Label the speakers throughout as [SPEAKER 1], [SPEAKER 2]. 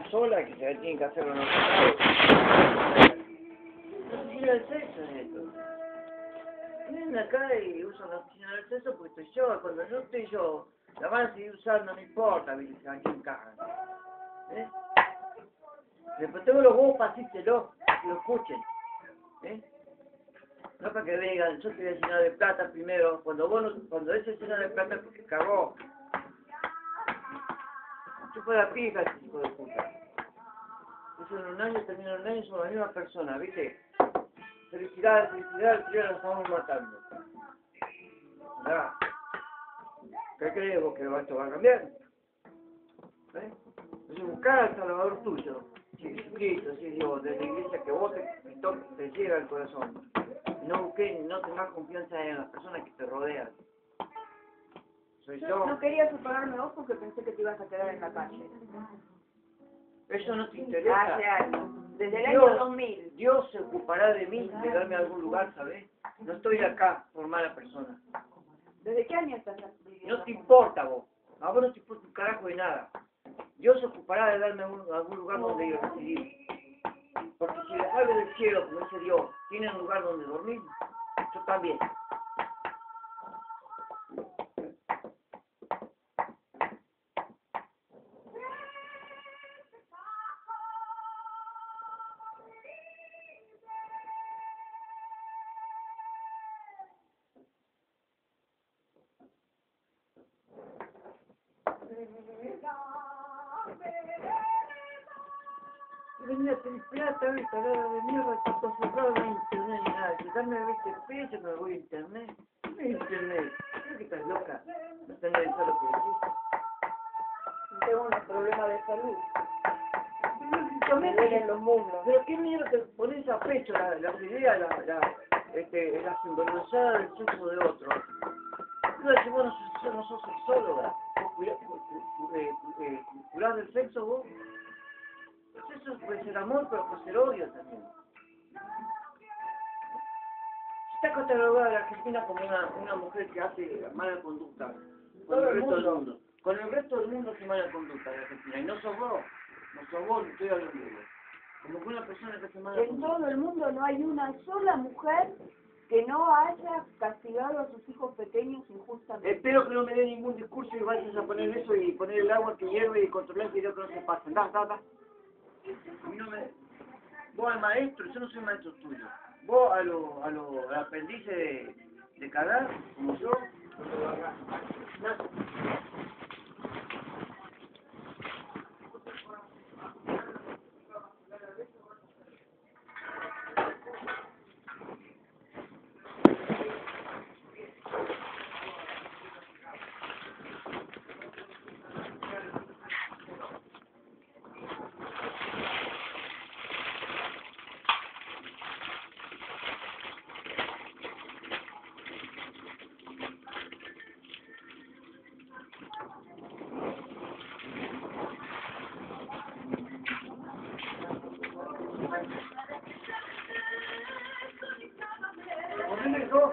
[SPEAKER 1] sola que se tienen que hacer los no oficina del sexo en esto. Vienen acá y usan la oficina del sexo porque estoy yo. Cuando no estoy yo, la van a seguir usando, no importa, ¿viste? ¿A quién cagan? ¿Eh? Después tengo los huevos para decírselo, que lo escuchen. ¿Eh? No para que digan, yo te voy a llenar de plata primero. Cuando ese llena de plata es porque cagó. Chupa la pija, ese hijo de puta. Eso en un año, termina en un año, son la misma persona, ¿viste? Felicidades, felicidades, primero nos estamos matando. ¿Verdad? ¿Qué crees vos que esto va a cambiar? ¿Eh? Entonces buscar al Salvador tuyo, si Jesucristo, si Dios, de la iglesia que vos te llega al corazón. No busques, no tengas confianza en las personas que te rodean. Soy yo.
[SPEAKER 2] No quería separarme vos porque pensé que te ibas a quedar en la calle.
[SPEAKER 1] Eso no te interesa.
[SPEAKER 2] Hace años. Desde el año 2000.
[SPEAKER 1] Dios se ocupará de mí, de darme algún lugar, ¿sabes? No estoy acá por mala persona.
[SPEAKER 2] ¿Desde qué año estás viviendo?
[SPEAKER 1] No te importa vos. A vos no te importa un carajo de nada. Dios se ocupará de darme algún lugar donde ir a residir. Porque si les salgo del cielo, como dice Dios, tienen un lugar donde dormir, yo también. Venía a tener plata, ¿viste? Ahora de mierda, está acostumbrado a internet ni nada. Si dame 20 pesos me voy a internet. ¿Qué es internet? Creo que estás loca. No tenés que lo que decís.
[SPEAKER 2] Tengo unos problemas de salud.
[SPEAKER 1] Me
[SPEAKER 2] duelen los muslos.
[SPEAKER 1] Pero qué mierda te pones a pecho las ideas, las envergonzadas del sexo de otro. Claro, si vos no sos sexóloga, vos curás del sexo vos. Eso puede ser amor, pero puede ser odio también. Está catalogada la Argentina como una mujer que hace mala conducta con el resto del mundo. Con el resto del mundo hace mala conducta la Argentina. Y no sos vos. No sos vos, no estoy hablando de vos. Como que una persona que hace mala conducta.
[SPEAKER 2] En todo el mundo no hay una sola mujer que no haya castigado a sus hijos pequeños injustamente.
[SPEAKER 1] Espero que no me dé ningún discurso y vayas a poner eso y poner el agua que hierve y controlar que yo que no se pasen. Da. A mí no me... Vos al maestro, yo no soy maestro tuyo. Vos a los aprendices de cagar, como yo, no lo hagas. Ponele dos.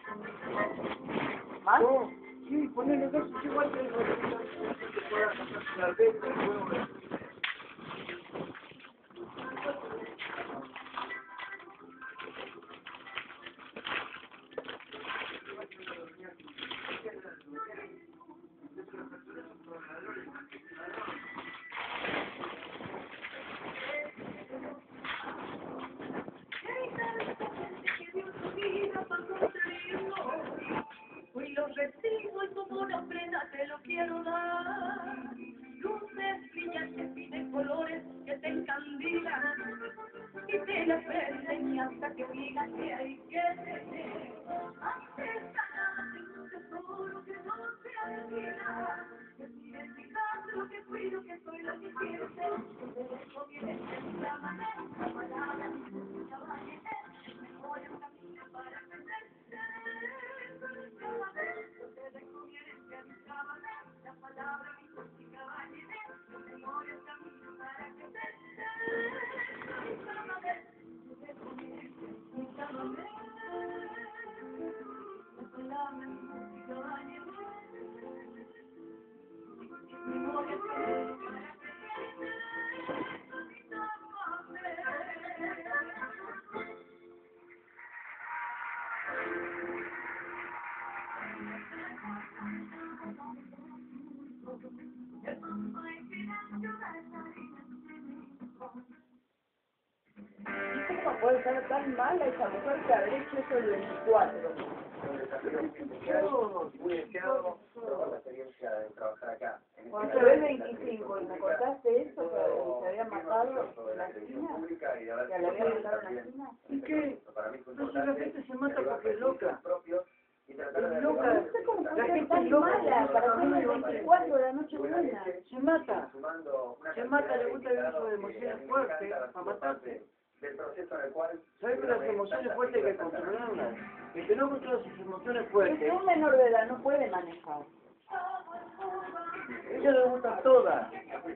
[SPEAKER 2] ¿Más?
[SPEAKER 1] No, sí, ponele dos, es igual que el que pueda pasar la alberca, el huevo.
[SPEAKER 3] Hoy los recibo y como una prenda te lo quiero dar. Luces brillantes y de colores que te encandilan y te la prenden y hasta que digan que hay que tener. Artesanal, un tesoro que no se alquila. Es mi identidad, lo que fui, lo que soy, lo que quiero ser. Eso viene en la manera, la palabra, la variedad, el mejor camino para aprender. La palabra mi música va a llenar, no memoria el camino para crecer.
[SPEAKER 2] ¿Cómo puede estar tan mala esa mujer que habrá hecho eso el 24?
[SPEAKER 1] Muy deseado probar la experiencia de trabajar acá.
[SPEAKER 2] Cuando se ve el 25 y me contaste eso, que se había matado en la esquina, que le había matado en la esquina.
[SPEAKER 1] ¿Y qué? No, si la gente se mata porque es loca. Es
[SPEAKER 2] No
[SPEAKER 1] loca.
[SPEAKER 2] sé cómo
[SPEAKER 1] La
[SPEAKER 2] puede ser
[SPEAKER 1] gente es
[SPEAKER 2] tan
[SPEAKER 1] loca.
[SPEAKER 2] mala para hacer el 24 de la noche buena.
[SPEAKER 1] Se mata. Se mata, le gusta vivir sobre emociones fuertes para matarse. ¿Sabes que las emociones fuertes hay que controlarlas? El que no controla sus emociones
[SPEAKER 2] Es
[SPEAKER 1] fuertes,
[SPEAKER 2] que un menor de edad no puede manejar.
[SPEAKER 1] a ella le gustan todas.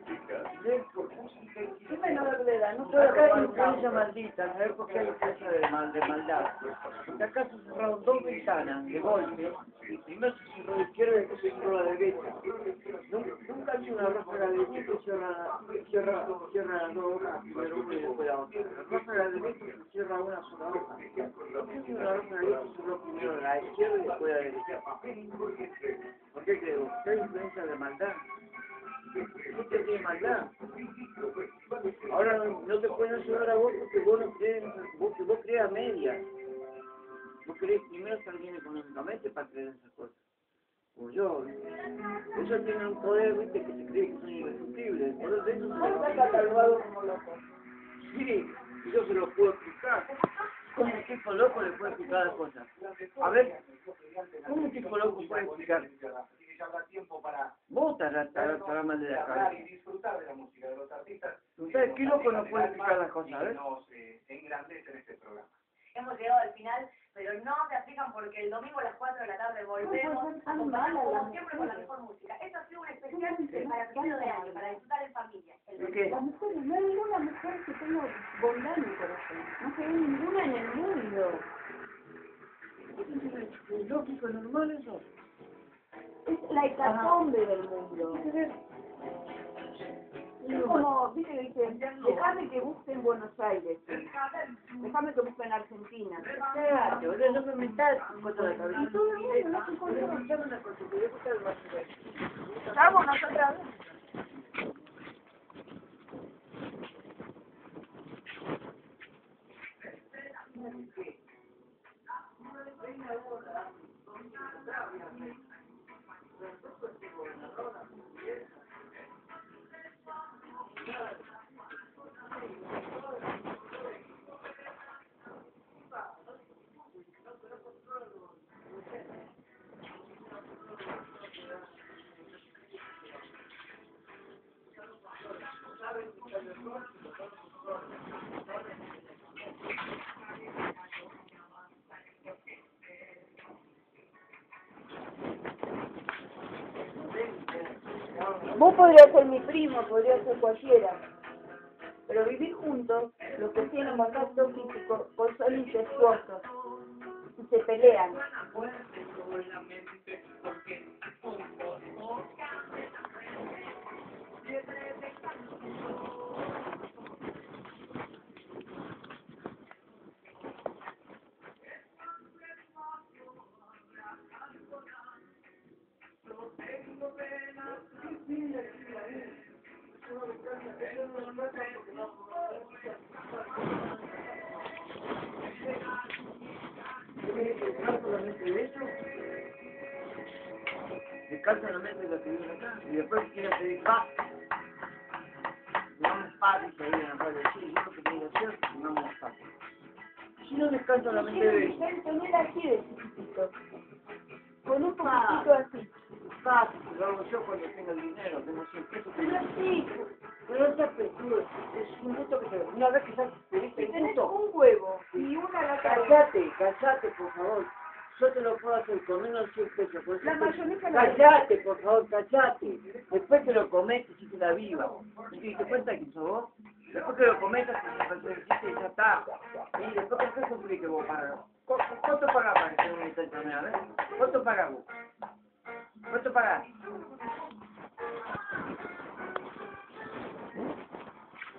[SPEAKER 2] Un menor de edad no
[SPEAKER 1] Pero
[SPEAKER 2] puede
[SPEAKER 1] acá hay
[SPEAKER 2] robar
[SPEAKER 1] influencia maldita, ¿sabes por qué hay influencia de maldad? Porque acá se cerraron dos ventanas de golpe, y primero se cerró la izquierda y después se cerró la derecha. Nunca hay una ráfaga de viento que cierra las dos hojas, primero una y después la otra. La ráfaga de viento se cierra una sola hoja. ¿Por qué si una ráfaga de viento cerró primero la izquierda y después la derecha? ¿Por qué creo? Porque hay influencia de maldad. Usted tiene maldad. Ahora no te pueden ayudar a vos porque vos no crees, vos crees a medias. Vos querés primero estar bien económicamente para creer en esas cosas. Como yo, ellos tienen un poder, viste, que se cree que son irresistibles. El poder de ellos
[SPEAKER 2] Está catalogado como loco.
[SPEAKER 1] sí, yo se lo puedo explicar. ¿Cómo un tipo loco le puede explicar las cosas? A ver, ¿cómo un tipo loco puede explicar? Vos estarás mal de la cabeza. Ustedes, ¿qué loco no puede explicar las cosas? A ver.
[SPEAKER 3] Hemos llegado al final, pero no se aplican porque el domingo a las 4 de la tarde volvemos, acompañamos como siempre con la mejor música. Esto ha sido un especial para primero de año, para disfrutar en familia.
[SPEAKER 1] ¿Y qué?
[SPEAKER 2] Las mujeres, no hay ninguna mujer que tenga bondad en el corazón. No se ve ninguna en el mundo.
[SPEAKER 1] ¿Es lógico, es normal eso?
[SPEAKER 2] Es la hecatombe del mundo. Es como, viste que dicen, dejame que busque en Buenos Aires, dejame que busque en Argentina.
[SPEAKER 1] Cállate, boludo, no me metas cosas de la cabeza.
[SPEAKER 2] Y todo el mundo, no se encuentra.
[SPEAKER 1] Escuchame una cosa, te voy a contar más.
[SPEAKER 2] Estamos nosotras. Vos podrías ser mi primo, podrías ser cualquiera. Pero vivir juntos, los que tienen contacto físico, pues son incestuosos. Y se pelean.
[SPEAKER 1] Descansa la mente de los que viven acá y después quieren pedir paz. Digamos paz, dice ahí en la radio. Sí, yo lo que tengo que hacer es digamos paz. Si no descansa la mente de ellos,
[SPEAKER 2] Tener así de chiquitito. Con un poquitito así.
[SPEAKER 1] paz, lo hago yo cuando tengo el dinero, tengo 100 pesos.
[SPEAKER 2] Pero sí,
[SPEAKER 1] Pero esa pechuga es un gusto que te... Una vez que ya pediste
[SPEAKER 2] si
[SPEAKER 1] el
[SPEAKER 2] tenés
[SPEAKER 1] gusto,
[SPEAKER 2] un huevo y una lata de...
[SPEAKER 1] Cállate, por favor. Yo te lo puedo hacer con menos de 100 pesos. Por
[SPEAKER 2] La
[SPEAKER 1] ejemplo.
[SPEAKER 2] mayonesa la...
[SPEAKER 1] Cállate, por favor, cállate. Después te lo comes y hiciste la viva. ¿Y te cuenta que sos vos? Después que lo cometas y ya está. Y después que se complique vos para... ¿Cuánto pagás para que tenga una enfermedad? ¿Cuánto pagás vos? ¿Cuánto pagás?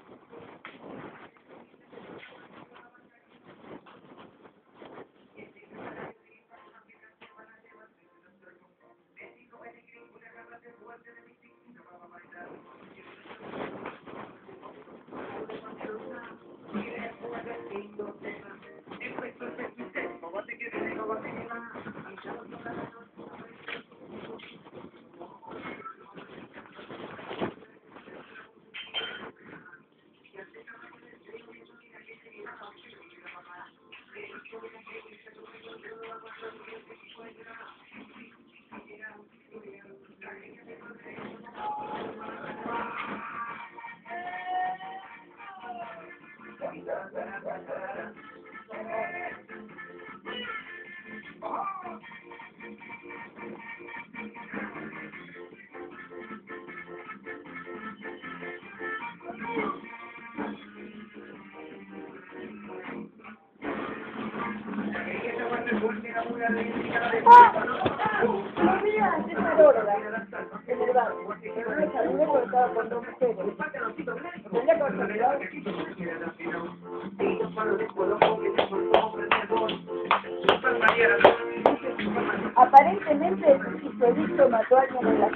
[SPEAKER 2] No mira, esa gorda en el bar. No me saludé porque estaba con dos mujeres. Tendría que haber saludado. Aparentemente el solito mató a alguien en la